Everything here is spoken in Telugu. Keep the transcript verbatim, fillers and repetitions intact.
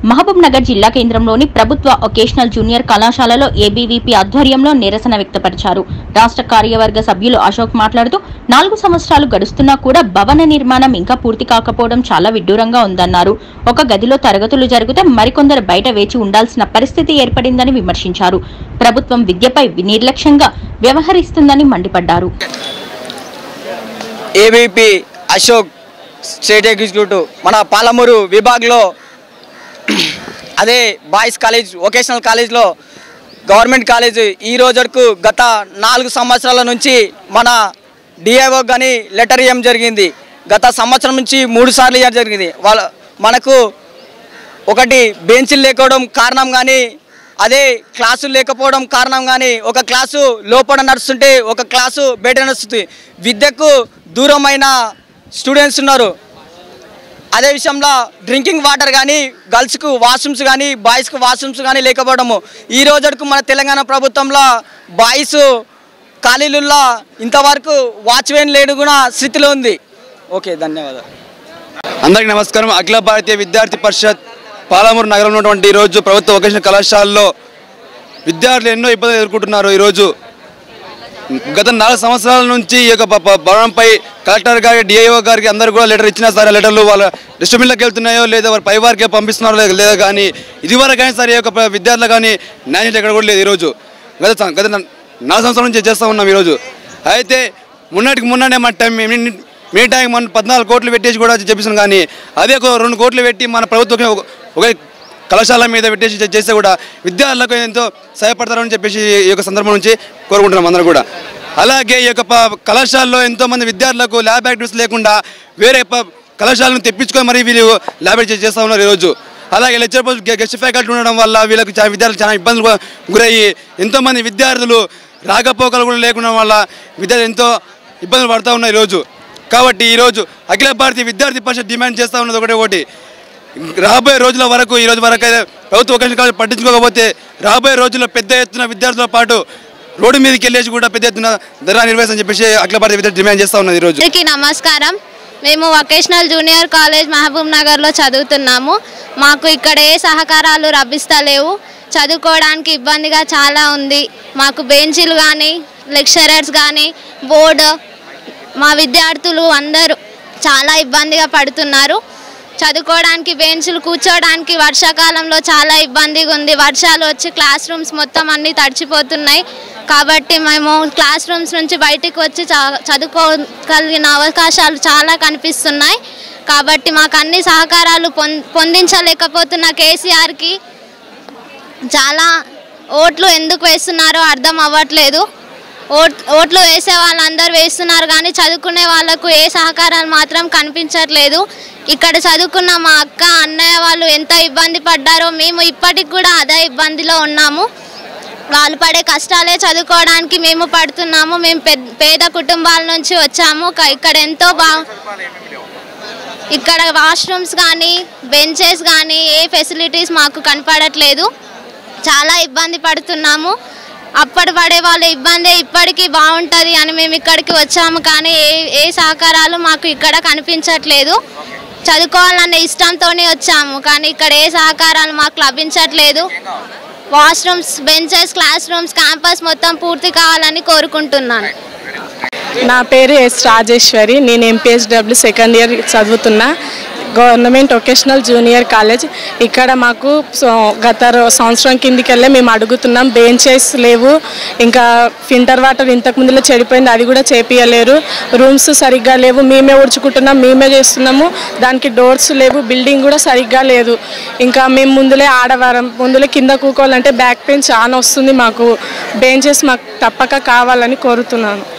మహబూబ్ నగర్ జిల్లా కేంద్రంలోని ప్రభుత్వ వొకేషనల్ జూనియర్ కళాశాలలో ఏబీవీపీ ఆధ్వర్యంలో నిరసన వ్యక్తపరిచారు. రాష్ట్ర కార్యవర్గ సభ్యులు అశోక్ మాట్లాడుతూ నాలుగు సంవత్సరాలు గడుస్తున్నా కూడా భవన నిర్మాణం ఇంకా పూర్తి కాకపోవడం చాలా విడ్డూరంగా ఉందన్నారు. ఒక గదిలో తరగతులు జరిగితే మరికొందరు బయట వేచి ఉండాల్సిన పరిస్థితి ఏర్పడిందని విమర్శించారు. ప్రభుత్వం విద్యపై నిర్లక్ష్యంగా వ్యవహరిస్తుందని మండిపడ్డారు. ఏబీవీపీ అశోక్ స్టేట్ ఎగ్జిక్యూటివ్ మన పాలమూరు విభాగంలో అదే బాయ్స్ కాలేజ్ వొకేషనల్ కాలేజ్లో గవర్నమెంట్ కాలేజ్ ఈ రోజు వరకు గత నాలుగు సంవత్సరాల నుంచి మన డిఐఓ కానీ లెటర్ ఇవ్వడం జరిగింది. గత సంవత్సరం నుంచి మూడు సార్లు ఇవ్వడం జరిగింది. వాళ్ళ మనకు ఒకటి బెంచ్లు లేకపోవడం కారణం కానీ, అదే క్లాసులు లేకపోవడం కారణం కానీ, ఒక క్లాసు లోపల నడుస్తుంటే ఒక క్లాసు బయట నడుస్తుంది. విద్యకు దూరమైన స్టూడెంట్స్ ఉన్నారు. అదే విషయంలో డ్రింకింగ్ వాటర్ కానీ, గర్ల్స్కు వాష్రూమ్స్ కానీ, బాయ్స్కు వాష్రూమ్స్ కానీ లేకపోవడము ఈ రోజుకు మన తెలంగాణ ప్రభుత్వంలో బాయ్స్ ఖాళీలుల్లో ఇంతవరకు వాచ్మెన్ లేని కూడా స్థితిలో ఉంది. ఓకే, ధన్యవాదాలు. అందరికీ నమస్కారం. అఖిల భారతీయ విద్యార్థి పరిషత్ పాలమూరు నగరంలో ఉన్నటువంటి ఈరోజు ప్రభుత్వ వొకేషనల్ కళాశాలలో విద్యార్థులు ఎన్నో ఇబ్బందులు ఎదుర్కొంటున్నారు. ఈరోజు గత నాలుగు సంవత్సరాల నుంచి ఈ యొక్క భవనంపై కలెక్టర్ గారికి, డిఐఓ గారికి అందరూ కూడా లెటర్ ఇచ్చినా సరే లెటర్లు వాళ్ళ డిస్ట్రిబ్యూషన్లకు వెళ్తున్నాయో లేదా వారి పై వారికి పంపిస్తున్నారో లేదా కానీ ఇదివరకు కానీ సరే ఈ యొక్క విద్యార్థులు కానీ న్యాయం ఎక్కడ కూడా లేదు. ఈరోజు గత గత నాలుగు సంవత్సరాల నుంచి చేస్తూ ఉన్నాం. ఈరోజు అయితే మొన్నటికి మొన్ననే మన టైం మీ టైం మన పద్నాలుగు కోట్లు పెట్టేసి కూడా చెప్పిస్తున్నాం. కానీ అదే ఒక రెండు కోట్లు పెట్టి మన ప్రభుత్వం ఒక కళాశాల మీద పెట్టేసి చేస్తే కూడా విద్యార్థులకు ఎంతో సహాయపడతారని చెప్పేసి ఈ యొక్క సందర్భం నుంచి కోరుకుంటున్నాం అందరూ కూడా. అలాగే ఈ యొక్క కళాశాలలో ఎంతోమంది విద్యార్థులకు ల్యాబ్ యాక్టివిటీస్ లేకుండా వేరే కళాశాలను తెప్పించుకొని మరి వీళ్ళు ల్యాబ్ యాక్టివిటీస్ చేస్తూ ఉన్నారు ఈరోజు. అలాగే లెక్చర్ పోస్ట్ గెస్ట్ ఫ్యాకల్టీ ఉండడం వల్ల వీళ్ళకి విద్యార్థులు చాలా ఇబ్బందులు గురయ్యి ఎంతోమంది విద్యార్థులు రాకపోకలు కూడా లేకుండా వల్ల విద్యార్థులు ఎంతో ఇబ్బందులు పడుతూ ఉన్నారు ఈరోజు. కాబట్టి ఈరోజు అఖిల భారతీయ విద్యార్థి పరిషత్ డిమాండ్ చేస్తూ ఉన్నది ఒకటే ఒకటి, రాబోయే రోజుల వరకు ఈ రోజు వరకు అయితే ప్రభుత్వ వొకేషనల్ కాలేజ్ పట్టించుకోకపోతే రాబోయే రోజుల్లో పెద్ద ఎత్తున విద్యార్థులతో పాటు రోడ్డు మీదకి వెళ్ళేసి కూడా పెద్ద ఎత్తున ధర్నా నిర్వహించని చెప్పేసి అఖిల భారతీయ విద్యార్థి డిమాండ్ చేస్తూ ఉన్నది. ఈరోజు నమస్కారం. మేము వొకేషనల్ జూనియర్ కాలేజ్ మహబూబ్ నగర్లో చదువుతున్నాము. మాకు ఇక్కడ ఏ సహకారాలు లభిస్తలేవు. చదువుకోవడానికి ఇబ్బందిగా చాలా ఉంది. మాకు బెంచీలు కానీ, లెక్చరర్స్ కానీ, బోర్డు, మా విద్యార్థులు అందరూ చాలా ఇబ్బందిగా పడుతున్నారు. చదువుకోవడానికి బెంచ్లు, కూర్చోవడానికి వర్షాకాలంలో చాలా ఇబ్బందిగా ఉంది. వర్షాలు వచ్చి క్లాస్ రూమ్స్ మొత్తం అన్నీ తడిచిపోతున్నాయి. కాబట్టి మేము క్లాస్ రూమ్స్ నుంచి బయటికి వచ్చి చదువుకోగలిగిన అవకాశాలు చాలా కనిపిస్తున్నాయి. కాబట్టి మాకు అన్ని సహకారాలు పొందించలేకపోతున్న కేసీఆర్కి చాలా ఓట్లు ఎందుకు వేస్తున్నారో అర్థం అవ్వట్లేదు. ఓట్ ఓట్లు వేసే వాళ్ళందరూ వేస్తున్నారు కానీ చదువుకునే వాళ్ళకు ఏ సహకారాలు మాత్రం కనిపించట్లేదు. ఇక్కడ చదువుకున్న మా అక్క, అన్నయ్య వాళ్ళు ఎంత ఇబ్బంది పడ్డారో మేము ఇప్పటికి కూడా అదే ఇబ్బందిలో ఉన్నాము. వాళ్ళు పడే కష్టాలే చదువుకోవడానికి మేము పడుతున్నాము. మేము పేద కుటుంబాల నుంచి వచ్చాము. ఇక్కడ ఎంతో బాగా ఇక్కడ వాష్రూమ్స్ కానీ, బెంచెస్ కానీ ఏ ఫెసిలిటీస్ మాకు కనపడట్లేదు. చాలా ఇబ్బంది పడుతున్నాము. అప్పటి పడే వాళ్ళ ఇబ్బంది ఇప్పటికీ బాగుంటుంది అని మేము ఇక్కడికి వచ్చాము. కానీ ఏ ఏ సహకారాలు మాకు ఇక్కడ కనిపించట్లేదు. చదువుకోవాలనే ఇష్టంతోనే వచ్చాము కానీ ఇక్కడ ఏ సహకారాలు మాకు లభించట్లేదు. Washrooms, benches, classrooms, campus మొత్తం పూర్తి కావాలని కోరుకుంటున్నాను. నా పేరు ఎస్ రాజేశ్వరి. నేను ఎంపీహెచ్డబ్ల్యూ సెకండ్ ఇయర్ చదువుతున్నా గవర్నమెంట్ వొకేషనల్ జూనియర్ కాలేజ్. ఇక్కడ మాకు గత సంవత్సరం కిందికెళ్ళే మేము అడుగుతున్నాం. బెంచెస్ లేవు, ఇంకా ఫిల్టర్ వాటర్ ఇంతకు ముందులో చెడిపోయింది, అది కూడా చేపియలేరు. రూమ్స్ సరిగ్గా లేవు, మేమే ఉడుచుకుంటున్నాం, మేమే చేస్తున్నాము. దానికి డోర్స్ లేవు, బిల్డింగ్ కూడా సరిగ్గా లేదు. ఇంకా మేము ముందులే ఆడవారం ముందులే కింద కూకోవాలంటే బ్యాక్ పెయిన్ చాలా వస్తుంది. మాకు బెంచెస్ మాకు తప్పక కావాలని కోరుతున్నాను.